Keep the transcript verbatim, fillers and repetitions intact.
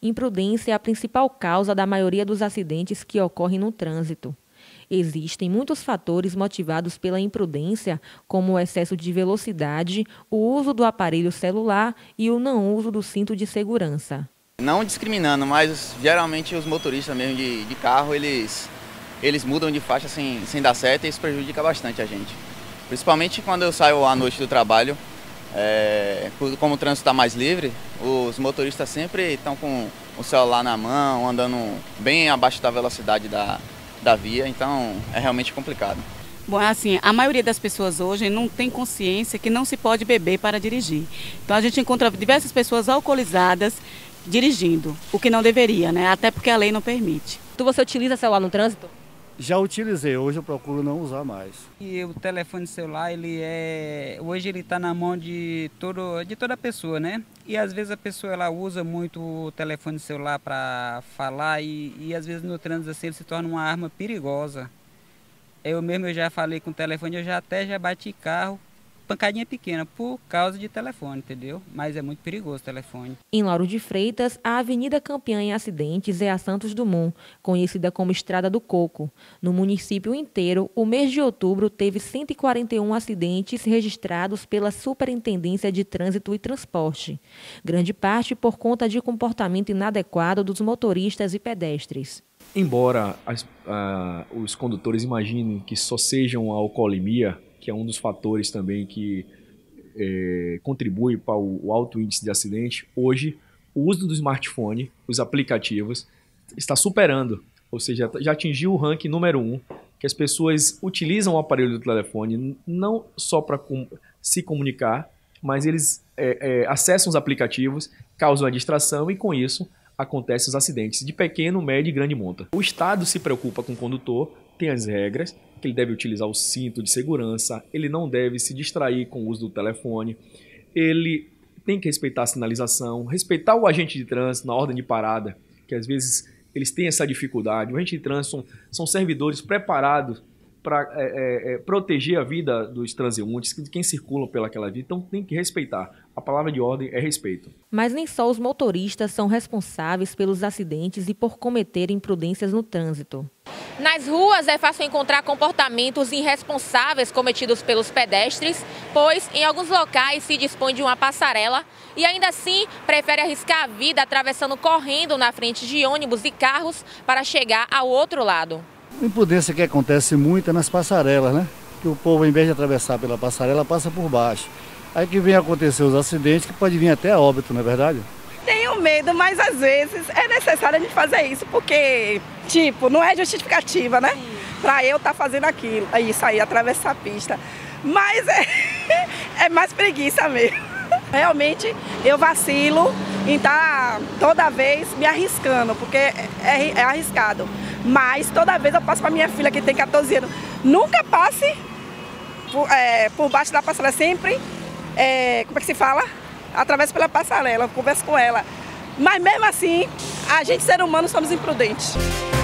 Imprudência é a principal causa da maioria dos acidentes que ocorrem no trânsito. Existem muitos fatores motivados pela imprudência, como o excesso de velocidade, o uso do aparelho celular e o não uso do cinto de segurança. Não discriminando, mas geralmente os motoristas mesmo de, de carro, eles, eles mudam de faixa sem, sem dar certo e isso prejudica bastante a gente. Principalmente quando eu saio à noite do trabalho, é, como o trânsito está mais livre, os motoristas sempre estão com o celular na mão, andando bem abaixo da velocidade da, da via, então é realmente complicado. Bom, assim, a maioria das pessoas hoje não tem consciência que não se pode beber para dirigir. Então a gente encontra diversas pessoas alcoolizadas dirigindo, o que não deveria, né? Até porque a lei não permite. Tu você utiliza celular no trânsito? Já utilizei, hoje eu procuro não usar mais. E o telefone celular, ele é, hoje ele está na mão de, todo, de toda pessoa, né? E às vezes a pessoa ela usa muito o telefone celular para falar e, e às vezes no trânsito assim, ele se torna uma arma perigosa. Eu mesmo eu já falei com o telefone, eu já até já bati carro, pancadinha pequena, por causa de telefone, entendeu? Mas é muito perigoso o telefone. Em Lauro de Freitas, a avenida campeã em acidentes é a Santos Dumont, conhecida como Estrada do Coco. No município inteiro, o mês de outubro teve cento e quarenta e um acidentes registrados pela Superintendência de Trânsito e Transporte. Grande parte por conta de comportamento inadequado dos motoristas e pedestres. Embora as, ah, os condutores imaginem que só sejam a alcoolemia, que é um dos fatores também que é, contribui para o, o alto índice de acidente, hoje o uso do smartphone, os aplicativos, está superando, ou seja, já atingiu o ranking número um, que as pessoas utilizam o aparelho do telefone não só para com, se comunicar, mas eles é, é, acessam os aplicativos, causam a distração e com isso acontecem os acidentes de pequeno, médio e grande monta. O Estado se preocupa com o condutor, tem as regras, que ele deve utilizar o cinto de segurança, ele não deve se distrair com o uso do telefone, ele tem que respeitar a sinalização, respeitar o agente de trânsito na ordem de parada, que às vezes eles têm essa dificuldade. O agente de trânsito são, são servidores preparados para é, é, proteger a vida dos transeuntes, de quem circulam pelaquela via, então tem que respeitar. A palavra de ordem é respeito. Mas nem só os motoristas são responsáveis pelos acidentes e por cometer imprudências no trânsito. Nas ruas é fácil encontrar comportamentos irresponsáveis cometidos pelos pedestres, pois em alguns locais se dispõe de uma passarela e ainda assim prefere arriscar a vida atravessando correndo na frente de ônibus e carros para chegar ao outro lado. A imprudência que acontece muito é nas passarelas, né? Que o povo, em vez de atravessar pela passarela, passa por baixo. Aí que vem acontecer os acidentes, que pode vir até a óbito, não é verdade? Tenho medo, mas às vezes é necessário a gente fazer isso, porque, tipo, não é justificativa, né? Pra eu estar tá fazendo aquilo, isso aí, atravessar a pista. Mas é, é mais preguiça mesmo. Realmente eu vacilo em estar tá toda vez me arriscando, porque é, é arriscado. Mas toda vez eu passo para minha filha, que tem quatorze anos, nunca passe por, é, por baixo da passarela, sempre, é, como é que se fala? Através pela passarela, eu converso com ela. Mas mesmo assim, a gente, ser humano, somos imprudentes.